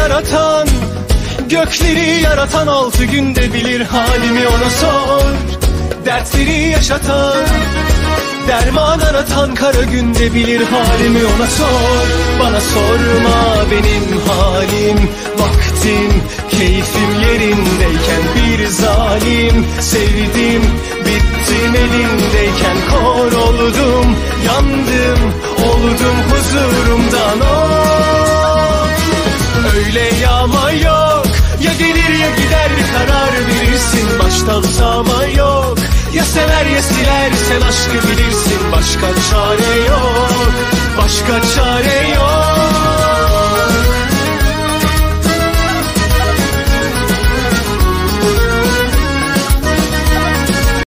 yaratan, gökleri yaratan 6 günde bilir halimi, ona sor. Dertleri yaşatan, derman aratan kara günde bilir halimi, ona sor. Bana sorma benim halim, vaktim, keyfim yerindeyken bir zalim sevdim, bittim elindeyken kor oldum, yandım, oldum huzurumdan oh. Öyle yağma yok, ya gelir ya gider karar verirsin, baştan sağma yok. Ya sever ya siler, sen aşkı bilirsin, başka çare yok, başka çare yok.